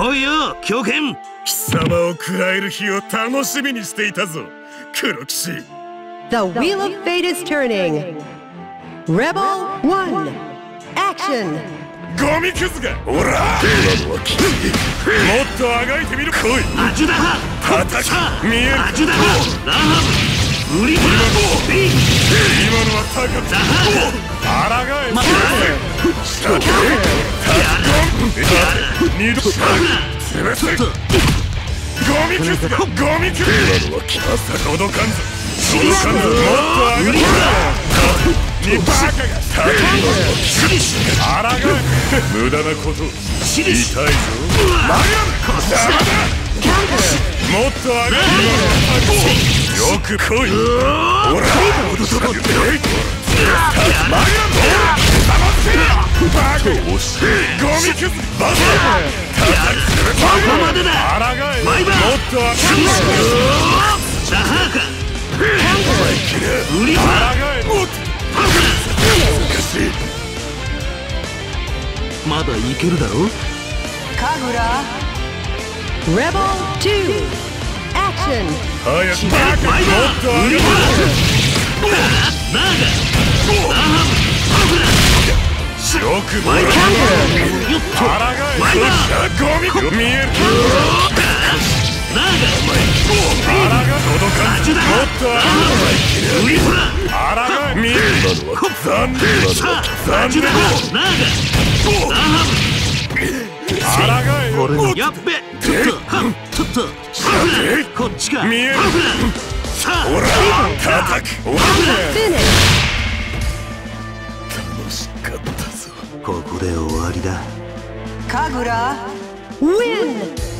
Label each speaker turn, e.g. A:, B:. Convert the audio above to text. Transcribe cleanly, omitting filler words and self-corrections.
A: 来いよ狂犬。
B: 貴様を食らえる日を楽しみにしていたぞ黒騎士。
C: The wheel of fate is turning. Rebel 1 Action.
B: ゴミクズがおらもっとあがいてみる。来い
A: アジュダハ
B: 叩き見える。
A: アジュダハラハブウリブラビン。
B: 今のは高く
A: ザハ
B: あらがえ
A: 待って
B: 二度潰せゴミクズがゴミクズ朝届かんぞ届かんぞ。もっとあがいてにバカがあらがえ無駄なこと痛いぞ。もっと上がる。よく来い。ほらゴミクズバカ
A: ここまでだ。
B: あらがえもっ
A: 毎晩
B: と上がる。
A: ザハーカウリブ
B: あ
A: ラ
B: らがえもっと
A: まだいけるだろ。
C: 神楽 Rebel 2 Action.
B: 早くバカもっと上がる。
A: ナーガラハブ
B: よく
A: マイバーよっと
B: あらがえ
A: マイバー
B: ゴミ見える。
A: ナー
B: あらが届かん。もっと
A: ガウリブラ
B: あらがえ見える。残念
A: さあ
B: 残念
A: アジュダハナーガラハ
B: あらがえよ
A: ブやっべちょっとちょっとこっちか
B: 見える。
A: さあ
B: ほら叩く。
C: Finish.
B: 楽しかったぞ。
A: ここで終わりだ。
C: Kagura Win.